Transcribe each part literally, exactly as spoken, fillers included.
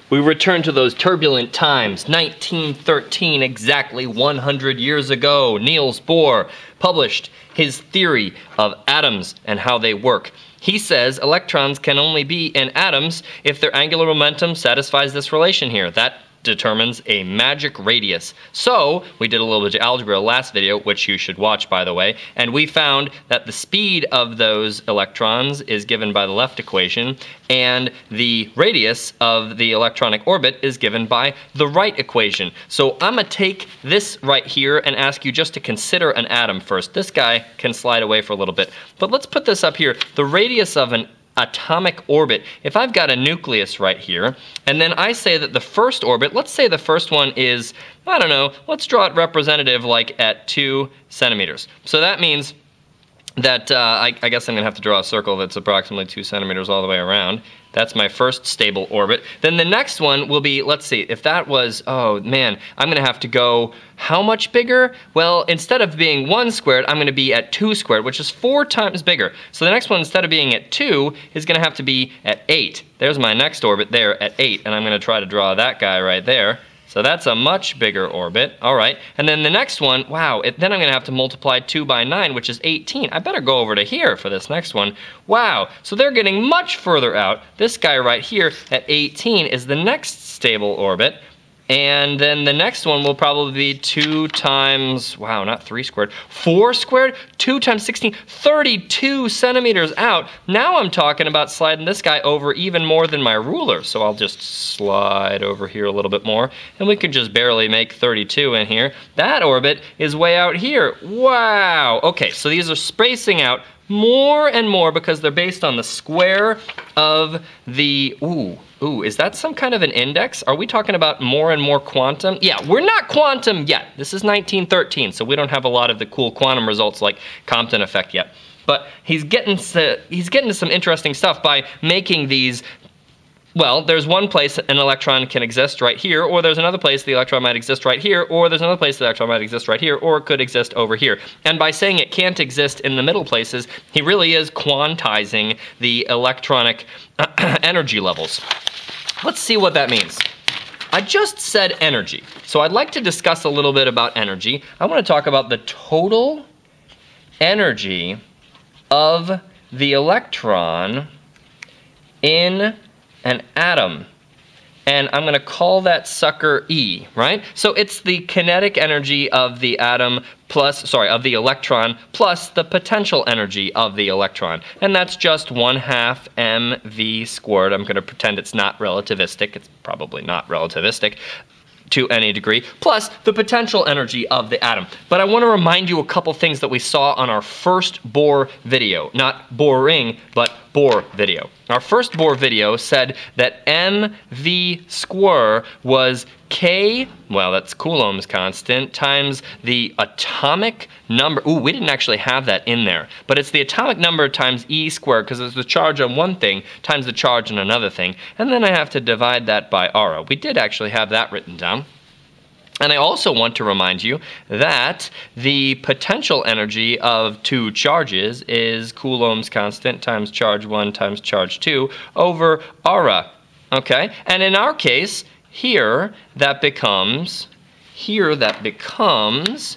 We return to those turbulent times, nineteen thirteen, exactly one hundred years ago. Niels Bohr published his theory of atoms and how they work. He says electrons can only be in atoms if their angular momentum satisfies this relation here. That determines a magic radius. So we did a little bit of algebra last video, which you should watch, by the way, and we found that the speed of those electrons is given by the left equation, and the radius of the electronic orbit is given by the right equation. So I'm gonna take this right here and ask you just to consider an atom first. This guy can slide away for a little bit, but let's put this up here. The radius of an atomic orbit, if I've got a nucleus right here, and then I say that the first orbit, let's say the first one is, I don't know, let's draw it representative like at two centimeters. So that means that, uh, I, I guess I'm gonna have to draw a circle that's approximately two centimeters all the way around. That's my first stable orbit. Then the next one will be, let's see, if that was, oh man, I'm gonna have to go how much bigger? Well, instead of being one squared, I'm gonna be at two squared, which is four times bigger. So the next one, instead of being at two, is gonna have to be at eight. There's my next orbit there at eight, and I'm gonna try to draw that guy right there. So that's a much bigger orbit, all right. And then the next one, wow, it, then I'm gonna have to multiply two by nine, which is eighteen. I better go over to here for this next one. Wow, so they're getting much further out. This guy right here at eighteen is the next stable orbit. And then the next one will probably be two times, wow, not three squared, four squared, two times sixteen, thirty-two centimeters out. Now I'm talking about sliding this guy over even more than my ruler. So I'll just slide over here a little bit more, and we can just barely make thirty-two in here. That orbit is way out here. Wow, okay, so these are spacing out more and more because they're based on the square of the, ooh, ooh, is that some kind of an index? Are we talking about more and more quantum? Yeah, we're not quantum yet. This is nineteen thirteen, so we don't have a lot of the cool quantum results like Compton effect yet. But he's getting to, he's getting to some interesting stuff by making these. Well, there's one place an electron can exist right here, or there's another place the electron might exist right here, or there's another place the electron might exist right here, or it could exist over here. And by saying it can't exist in the middle places, he really is quantizing the electronic energy levels. Let's see what that means. I just said energy, so I'd like to discuss a little bit about energy. I want to talk about the total energy of the electron in an atom, and I'm gonna call that sucker E, right? So it's the kinetic energy of the atom plus, sorry, of the electron plus the potential energy of the electron, and that's just one half m v squared. I'm gonna pretend it's not relativistic. It's probably not relativistic to any degree, plus the potential energy of the atom. But I want to remind you a couple things that we saw on our first Bohr video, not boring, but Bohr video. Our first Bohr video said that mv square was K, well, that's Coulomb's constant, times the atomic number. Ooh, we didn't actually have that in there, but it's the atomic number times E squared, because it's the charge on one thing times the charge on another thing, and then I have to divide that by Ara. We did actually have that written down. And I also want to remind you that the potential energy of two charges is Coulomb's constant times charge one times charge two over Ara, okay? And in our case, here that becomes, here that becomes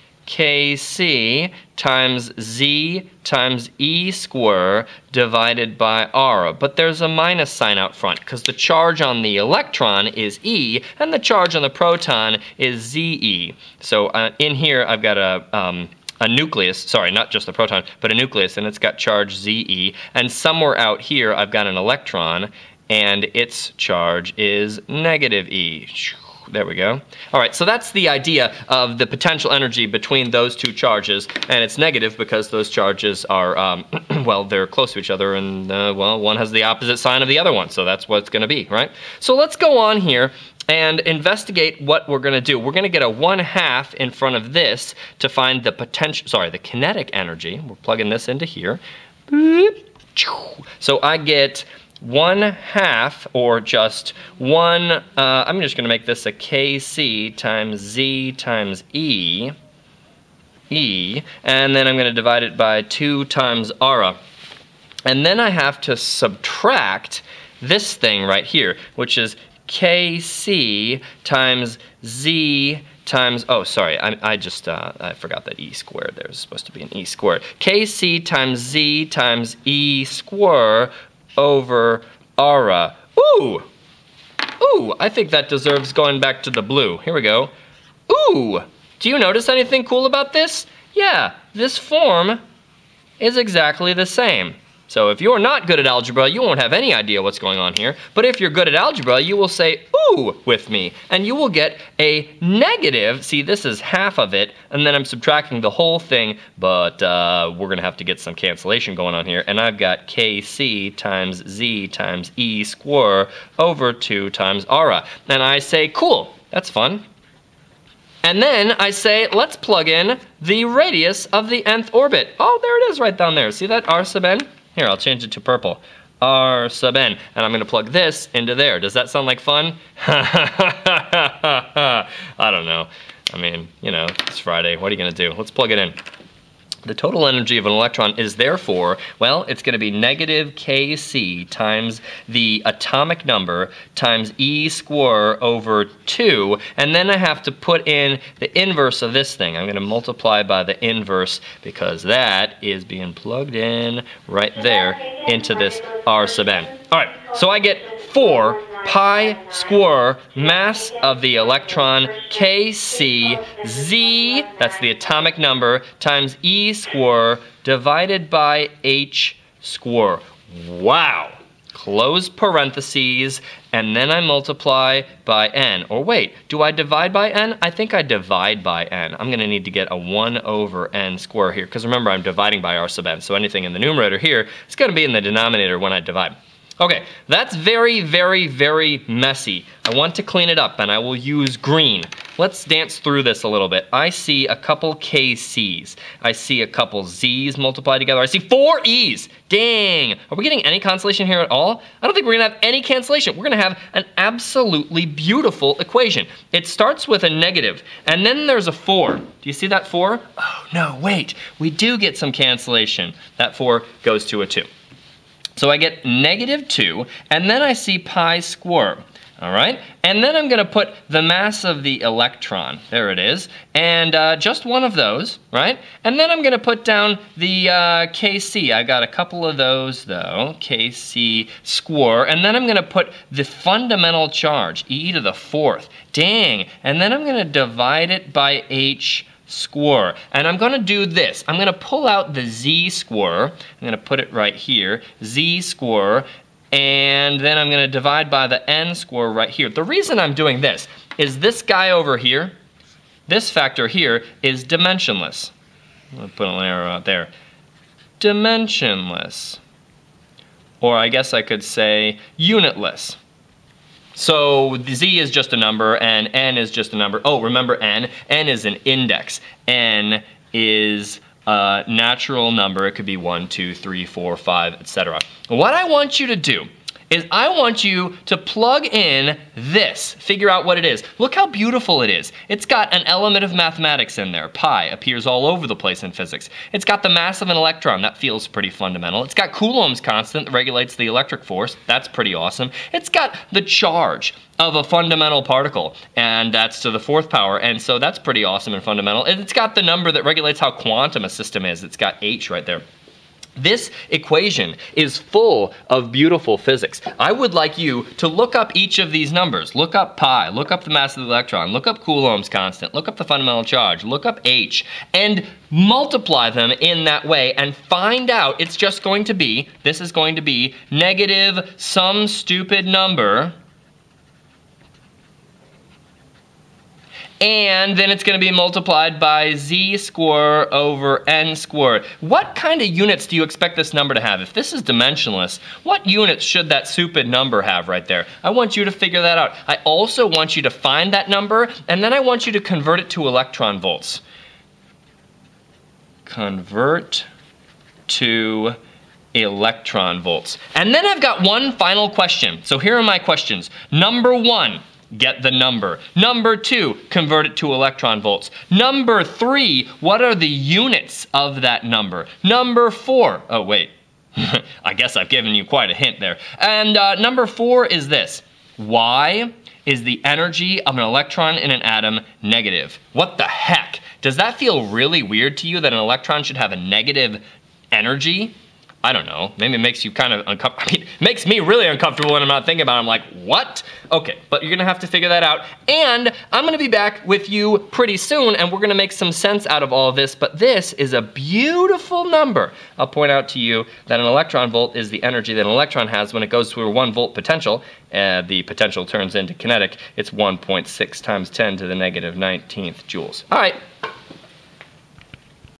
Kc times Z times E square divided by R. But there's a minus sign out front because the charge on the electron is E and the charge on the proton is Ze. So uh, in here I've got a, um, a nucleus, sorry, not just a proton, but a nucleus, and it's got charge Ze. And somewhere out here I've got an electron, and its charge is negative E. There we go. All right, so that's the idea of the potential energy between those two charges, and it's negative because those charges are, um, well, they're close to each other, and, uh, well, one has the opposite sign of the other one, so that's what it's going to be, right? So let's go on here and investigate what we're going to do. We're going to get a one half in front of this to find the potential, sorry, the kinetic energy. We're plugging this into here. So I get one half, or just one, uh, I'm just going to make this a Kc times Z times E, E, and then I'm going to divide it by two times Ara. And then I have to subtract this thing right here, which is Kc times Z times, oh, sorry, I, I just, uh, I forgot that E squared. There's supposed to be an E squared. Kc times Z times E squared over Ara. Ooh! Ooh, I think that deserves going back to the blue. Here we go. Ooh! Do you notice anything cool about this? Yeah, this form is exactly the same. So if you're not good at algebra, you won't have any idea what's going on here. But if you're good at algebra, you will say, ooh, with me. And you will get a negative. See, this is half of it. And then I'm subtracting the whole thing. But uh, we're going to have to get some cancellation going on here. And I've got Kc times Z times E squared over two times Ara. And I say, cool, that's fun. And then I say, let's plug in the radius of the nth orbit. Oh, there it is right down there. See that, R sub n? Here, I'll change it to purple. R sub n. And I'm going to plug this into there. Does that sound like fun? I don't know. I mean, you know, it's Friday. What are you going to do? Let's plug it in. The total energy of an electron is therefore, well, it's going to be negative Kc times the atomic number times E squared over two, and then I have to put in the inverse of this thing. I'm going to multiply by the inverse because that is being plugged in right there into this R sub n. All right, so I get four pi square mass of the electron Kc Z, that's the atomic number, times E squared divided by H squared. Wow! Close parentheses, and then I multiply by n. Or wait, do I divide by n? I think I divide by n. I'm going to need to get a one over n squared here, because remember I'm dividing by R sub n, so anything in the numerator here is going to be in the denominator when I divide. Okay, that's very, very, very messy. I want to clean it up, and I will use green. Let's dance through this a little bit. I see a couple K Cs. I see a couple Z's multiplied together. I see four E's. Dang. Are we getting any consolation here at all? I don't think we're going to have any cancellation. We're going to have an absolutely beautiful equation. It starts with a negative, and then there's a four. Do you see that four? Oh, no, wait. We do get some cancellation. That four goes to a two. So I get negative two, and then I see pi squared, all right? And then I'm gonna put the mass of the electron, there it is, and uh, just one of those, right? And then I'm gonna put down the uh, Kc. I got a couple of those though, Kc squared, and then I'm gonna put the fundamental charge, e to the fourth, dang, and then I'm gonna divide it by h squared. And I'm going to do this. I'm going to pull out the z squared. I'm going to put it right here. Z squared. And then I'm going to divide by the n squared right here. The reason I'm doing this is this guy over here, this factor here, is dimensionless. I'm going to put an arrow out there. Dimensionless. Or I guess I could say unitless. So the z is just a number and n is just a number. Oh, remember n? N is an index. N is a natural number. It could be one, two, three, four, five, et cetera. What I want you to do is I want you to plug in this, figure out what it is. Look how beautiful it is. It's got an element of mathematics in there. Pi appears all over the place in physics. It's got the mass of an electron. That feels pretty fundamental. It's got Coulomb's constant that regulates the electric force. That's pretty awesome. It's got the charge of a fundamental particle, and that's to the fourth power, and so that's pretty awesome and fundamental. And it's got the number that regulates how quantum a system is. It's got H right there. This equation is full of beautiful physics. I would like you to look up each of these numbers. Look up pi, look up the mass of the electron, look up Coulomb's constant, look up the fundamental charge, look up H, and multiply them in that way and find out it's just going to be, this is going to be negative some stupid number, and then it's going to be multiplied by z squared over n squared. What kind of units do you expect this number to have? If this is dimensionless, what units should that stupid number have right there? I want you to figure that out. I also want you to find that number, and then I want you to convert it to electron volts. Convert to electron volts. And then I've got one final question. So here are my questions. Number one, get the number. Number two, convert it to electron volts. Number three, what are the units of that number? Number four, oh wait, I guess I've given you quite a hint there. And uh, number four is this. Why is the energy of an electron in an atom negative? What the heck? Does that feel really weird to you that an electron should have a negative energy? I don't know, maybe it makes you kind of uncomfortable. I mean, it makes me really uncomfortable when I'm not thinking about it. I'm like, what? Okay, but you're gonna have to figure that out. And I'm gonna be back with you pretty soon and we're gonna make some sense out of all of this, but this is a beautiful number. I'll point out to you that an electron volt is the energy that an electron has when it goes through a one volt potential. And the potential turns into kinetic. It's one point six times ten to the negative nineteenth joules. All right.